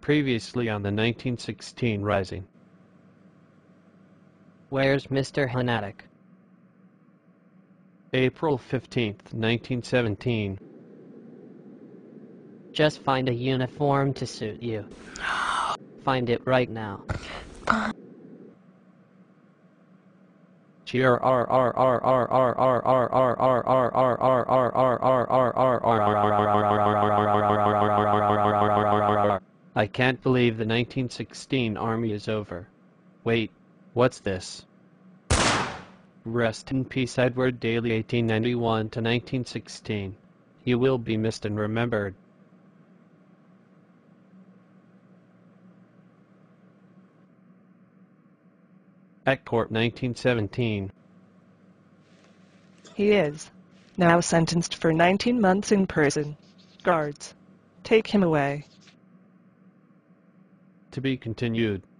Previously on the 1916 Rising. Where's Mr. Hanatic? April 15th, 1917. Just find a uniform to suit you. Find it right now. I can't believe the 1916 army is over. Wait, what's this? Rest in peace, Edward Daly, 1891 to 1916. You will be missed and remembered. At court, 1917. He is now sentenced for 19 months in prison. Guards, take him away. To be continued.